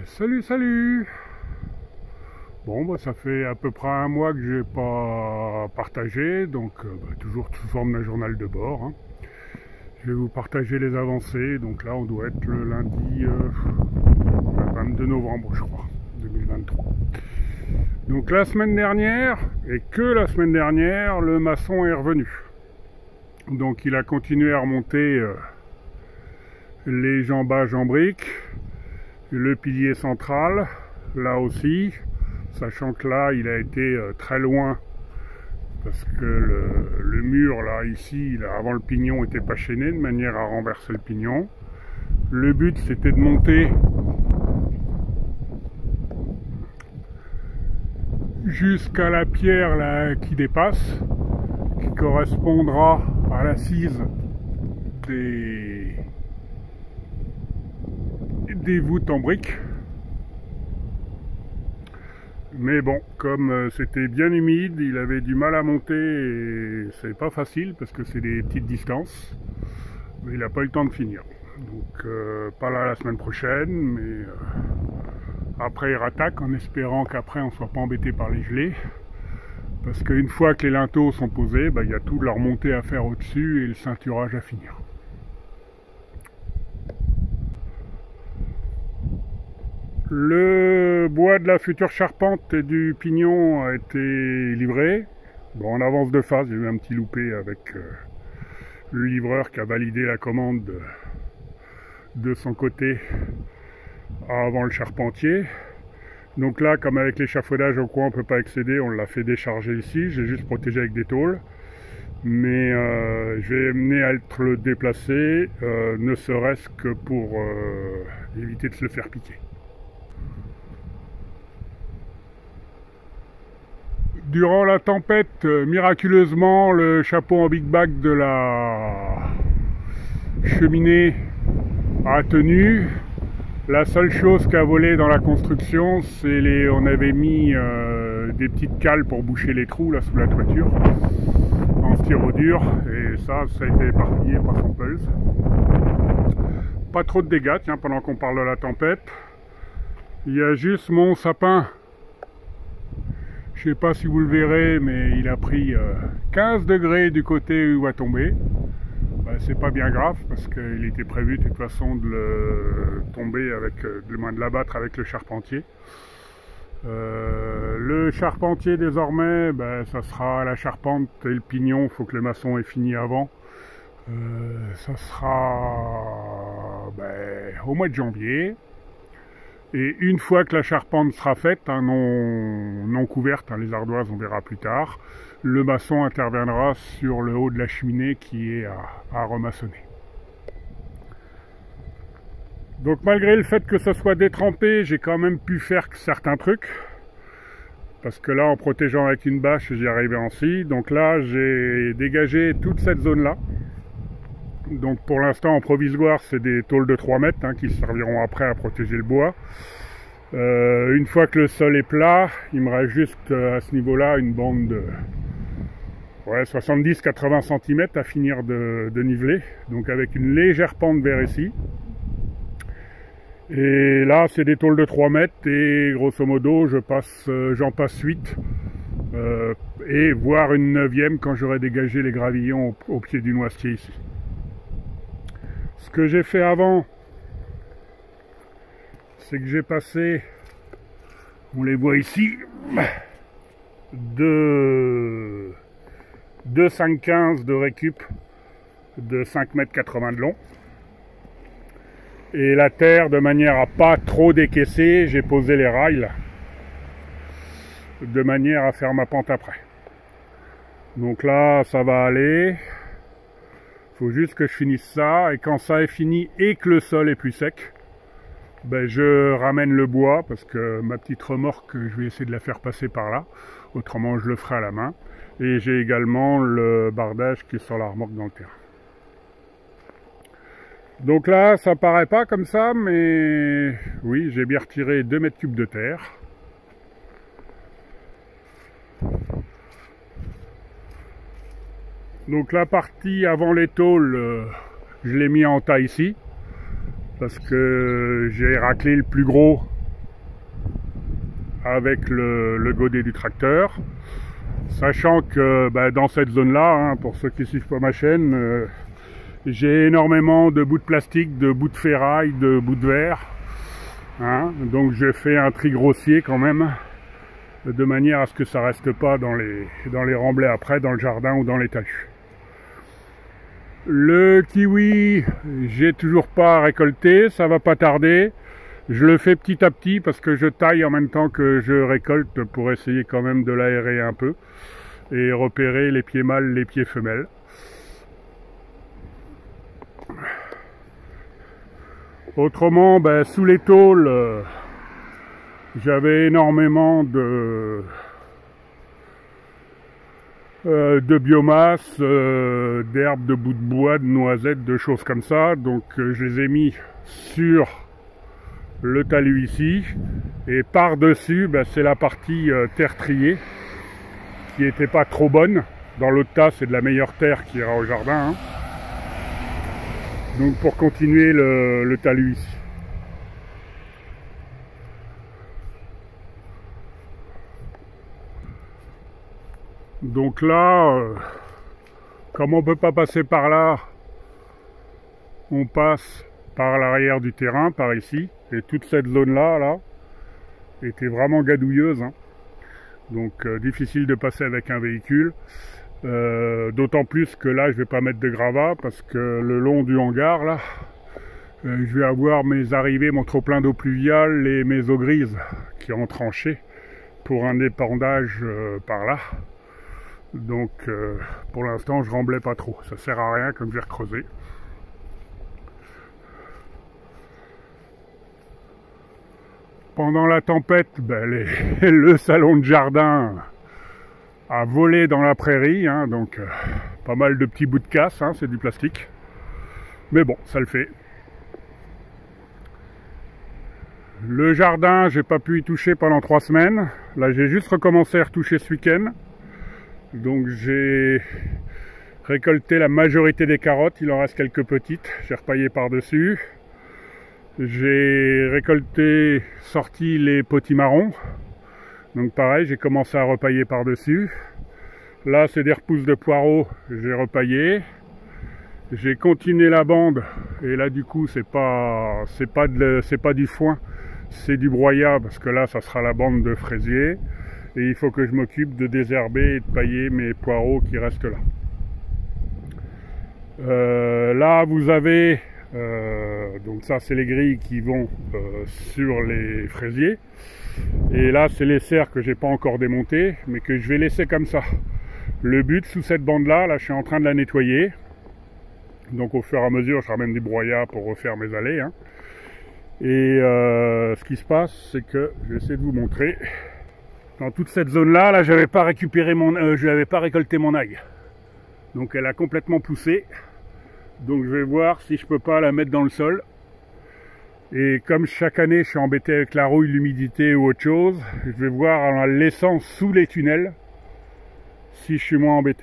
Salut, salut. Bon, bah, ça fait à peu près un mois que j'ai pas partagé, donc toujours sous forme d'un journal de bord, hein. Je vais vous partager les avancées, donc là on doit être le lundi 22 novembre, je crois, 2023. Donc la semaine dernière, et que la semaine dernière, le maçon est revenu. Donc il a continué à remonter les jambages en briques, le pilier central, là aussi, sachant que là il a été très loin parce que le mur là ici, avant le pignon, n'était pas chaîné de manière à renverser le pignon. Le but c'était de monter jusqu'à la pierre là qui dépasse, qui correspondra à l'assise des voûtes en briques. Mais bon, comme c'était bien humide, il avait du mal à monter et c'est pas facile parce que c'est des petites distances. Mais il n'a pas eu le temps de finir. Donc pas là la semaine prochaine, mais après il rattaque en espérant qu'après on ne soit pas embêté par les gelées. Parce qu'une fois que les linteaux sont posés, il y a tout de la remontée à faire au-dessus et le ceinturage à finir. Le bois de la future charpente et du pignon a été livré. Bon, en avance de phase, j'ai eu un petit loupé avec le livreur qui a validé la commande de son côté avant le charpentier. Donc là, comme avec l'échafaudage au coin on ne peut pas accéder, on l'a fait décharger ici. J'ai juste protégé avec des tôles. Mais je vais mener à être le déplacer, ne serait-ce que pour éviter de se le faire piquer. Durant la tempête, miraculeusement, le chapeau en big bag de la cheminée a tenu. La seule chose qui a volé dans la construction, c'est on avait mis des petites cales pour boucher les trous là sous la toiture en styrodure, et ça a été éparpillé par son pulse. Pas trop de dégâts, tiens, pendant qu'on parle de la tempête. Il y a juste mon sapin. Je sais pas si vous le verrez, mais il a pris 15 degrés du côté où il va tomber. C'est pas bien grave parce qu'il était prévu de toute façon de le tomber avec, de l'abattre avec le charpentier. Le charpentier désormais, ça sera la charpente et le pignon, il faut que le maçon ait fini avant. Ça sera au mois de janvier. Et une fois que la charpente sera faite, non couverte, les ardoises on verra plus tard, le maçon interviendra sur le haut de la cheminée qui est à remaçonner. Donc malgré le fait que ce soit détrempé, j'ai quand même pu faire certains trucs. Parce que là, en protégeant avec une bâche, j'y arrivais en scie. Donc là, j'ai dégagé toute cette zone-là. Donc pour l'instant en provisoire c'est des tôles de 3 mètres qui serviront après à protéger le bois. Une fois que le sol est plat, il me reste juste à ce niveau là une bande de 70-80 cm à finir de niveler, donc avec une légère pente vers ici. Et là c'est des tôles de 3 mètres et grosso modo j'en passe 8 et voire une 9e quand j'aurai dégagé les gravillons au pied du noisetier ici. Ce que j'ai fait avant, c'est que j'ai passé, on les voit ici, de 5,15 de récup de 5,80 m de long. Et la terre, de manière à pas trop décaisser, j'ai posé les rails là, de manière à faire ma pente après. Donc là, ça va aller. Il faut juste que je finisse ça, et quand ça est fini et que le sol est plus sec, je ramène le bois, parce que ma petite remorque, je vais essayer de la faire passer par là, autrement je le ferai à la main. Et j'ai également le bardage qui est sur la remorque dans le terrain. Donc là, ça paraît pas comme ça, mais oui, j'ai bien retiré 2 mètres cubes de terre. Donc la partie avant les tôles, je l'ai mis en tas ici, parce que j'ai raclé le plus gros avec le godet du tracteur. Sachant que dans cette zone-là, pour ceux qui suivent pas ma chaîne, j'ai énormément de bouts de plastique, de bouts de ferraille, de bouts de verre. Donc j'ai fait un tri grossier quand même, de manière à ce que ça reste pas dans les remblais après, dans le jardin ou dans les talus. Le kiwi, j'ai toujours pas récolté, ça va pas tarder. Je le fais petit à petit parce que je taille en même temps que je récolte pour essayer quand même de l'aérer un peu et repérer les pieds mâles, les pieds femelles. Autrement, sous les tôles, j'avais énormément de biomasse, d'herbes, de bouts de bois, de noisettes, de choses comme ça. Donc je les ai mis sur le talus ici, et par-dessus, c'est la partie terre triée qui n'était pas trop bonne. Dans l'autre tas, c'est de la meilleure terre qui ira au jardin. Donc pour continuer le talus ici. Donc là, comme on ne peut pas passer par là, on passe par l'arrière du terrain, par ici. Et toute cette zone-là, était vraiment gadouilleuse. Donc difficile de passer avec un véhicule. D'autant plus que là, je vais pas mettre de gravat parce que le long du hangar, là, je vais avoir mes arrivées, mon trop-plein d'eau pluviale et mes eaux grises qui ont tranché pour un épandage par là. Donc pour l'instant, je remblais pas trop. Ça sert à rien comme je vais recreuser. Pendant la tempête, le salon de jardin a volé dans la prairie, donc pas mal de petits bouts de casse, c'est du plastique. Mais bon, ça le fait. Le jardin, j'ai pas pu y toucher pendant 3 semaines. Là, j'ai juste recommencé à retoucher ce week-end. Donc j'ai récolté la majorité des carottes, il en reste quelques petites, j'ai repaillé par-dessus. J'ai récolté, sorti les potimarrons. Donc pareil, j'ai commencé à repailler par-dessus. Là, c'est des repousses de poireaux, j'ai repaillé. J'ai continué la bande, et là du coup, c'est pas du foin, c'est du broyat, parce que là, ça sera la bande de fraisier. Et il faut que je m'occupe de désherber et de pailler mes poireaux qui restent là. Là, vous avez... donc ça, c'est les grilles qui vont sur les fraisiers. Et là, c'est les serres que j'ai pas encore démontées, mais que je vais laisser comme ça. Le but, sous cette bande-là, je suis en train de la nettoyer. Donc au fur et à mesure, je ramène du broyat pour refaire mes allées. Et ce qui se passe, c'est que je vais essayer de vous montrer. Dans toute cette zone-là, je n'avais pas récupéré je n'avais pas récolté mon ail. Donc elle a complètement poussé. Donc je vais voir si je peux pas la mettre dans le sol. Et comme chaque année je suis embêté avec la rouille, l'humidité ou autre chose, je vais voir en la laissant sous les tunnels si je suis moins embêté.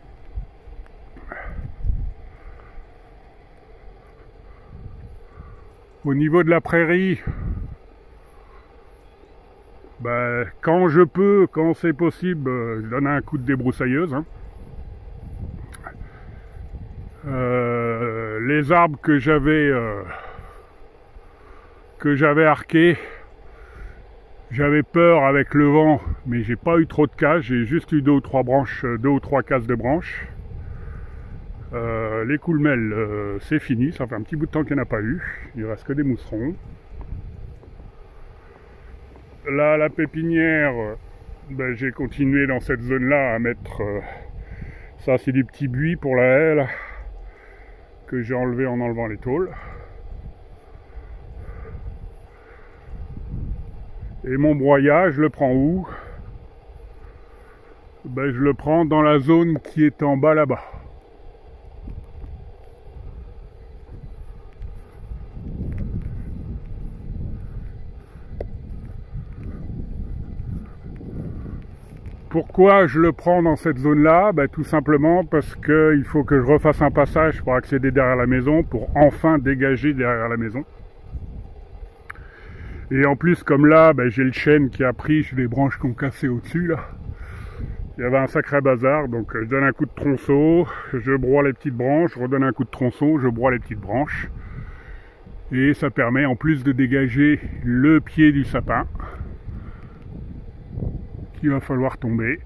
Au niveau de la prairie, quand je peux, quand c'est possible, je donne un coup de débroussailleuse. Les arbres que j'avais arqués, j'avais peur avec le vent, mais j'ai pas eu trop de casse, j'ai juste eu 2 ou 3 branches, 2 ou 3 casses de branches. Les coulmelles, c'est fini, ça fait un petit bout de temps qu'il n'y en a pas eu, il reste que des mousserons. Là, la pépinière, j'ai continué dans cette zone-là à mettre, ça c'est du petit buis pour la haie, là, que j'ai enlevé en enlevant les tôles. Et mon broyat, je le prends où? Je le prends dans la zone qui est en bas là-bas. Pourquoi je le prends dans cette zone-là? Tout simplement parce qu'il faut que je refasse un passage pour accéder derrière la maison, pour enfin dégager derrière la maison. Et en plus, comme là, j'ai le chêne qui a pris, j'ai des branches qui ont cassé au-dessus, là. Il y avait un sacré bazar, donc je donne un coup de tronçon, je broie les petites branches, je redonne un coup de tronçon, je broie les petites branches. Et ça permet en plus de dégager le pied du sapin, qu'il va falloir tomber.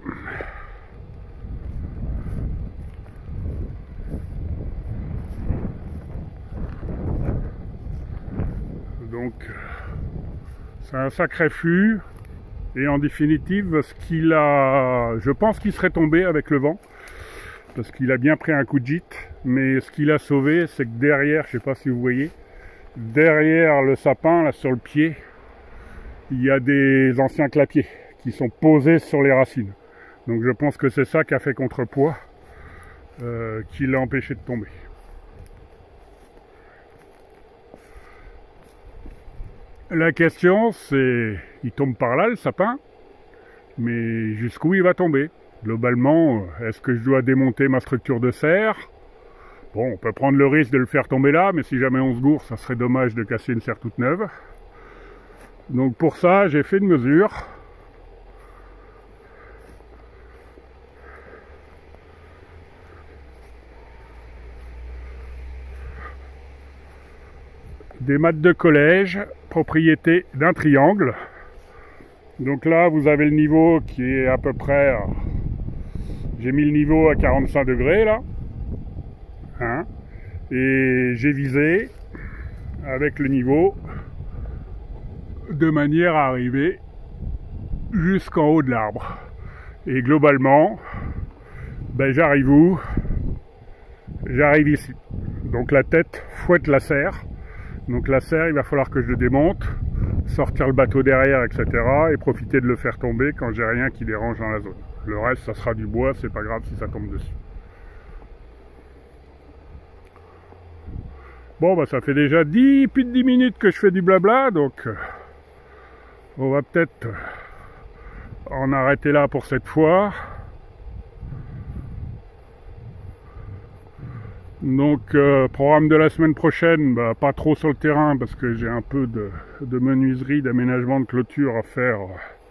Donc, c'est un sacré fût. Et en définitive, je pense qu'il serait tombé avec le vent, parce qu'il a bien pris un coup de gîte. Mais ce qu'il a sauvé, c'est que derrière, je ne sais pas si vous voyez, derrière le sapin, là sur le pied, il y a des anciens clapiers qui sont posés sur les racines. Donc je pense que c'est ça qui a fait contrepoids, qui l'a empêché de tomber. La question c'est, il tombe par là le sapin, mais jusqu'où il va tomber? Globalement, est-ce que je dois démonter ma structure de serre? Bon, on peut prendre le risque de le faire tomber là, mais si jamais on se gourre, ça serait dommage de casser une serre toute neuve. Donc pour ça, j'ai fait une mesure. Des mattes de collège, propriété d'un triangle. Donc là, vous avez le niveau qui est à peu près... J'ai mis le niveau à 45 degrés là. Hein, et j'ai visé avec le niveau de manière à arriver jusqu'en haut de l'arbre. Et globalement, j'arrive où? J'arrive ici. Donc la tête fouette la serre. Donc la serre, il va falloir que je le démonte, sortir le bateau derrière, etc. et profiter de le faire tomber quand j'ai rien qui dérange dans la zone. Le reste, ça sera du bois, c'est pas grave si ça tombe dessus. Bon, ça fait déjà plus de 10 minutes que je fais du blabla, donc on va peut-être en arrêter là pour cette fois. Donc, programme de la semaine prochaine, pas trop sur le terrain parce que j'ai un peu de menuiserie, d'aménagement de clôture à faire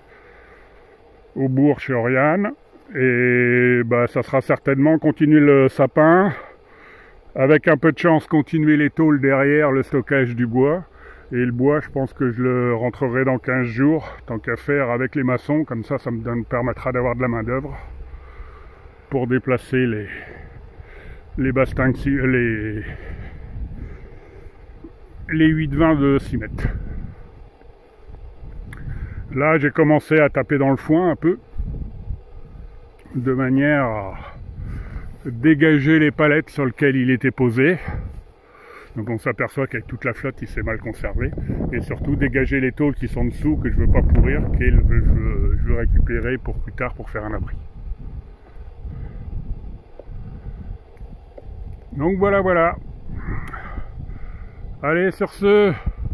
au bourg chez Oriane. Et ça sera certainement continuer le sapin, avec un peu de chance continuer les tôles derrière, le stockage du bois. Et le bois, je pense que je le rentrerai dans 15 jours, tant qu'à faire avec les maçons, comme ça me permettra d'avoir de la main d'œuvre pour déplacer les bastings, les 8-20 de 6 mètres. Là, j'ai commencé à taper dans le foin un peu, de manière à dégager les palettes sur lesquelles il était posé. Donc on s'aperçoit qu'avec toute la flotte, il s'est mal conservé. Et surtout dégager les tôles qui sont dessous, que je veux pas pourrir, que je veux récupérer pour plus tard pour faire un abri. Donc voilà. Allez, sur ce,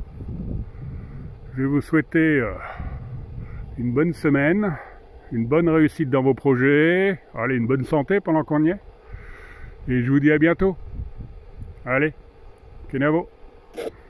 je vais vous souhaiter une bonne semaine, une bonne réussite dans vos projets, allez, une bonne santé pendant qu'on y est. Et je vous dis à bientôt. Allez, Kenavo.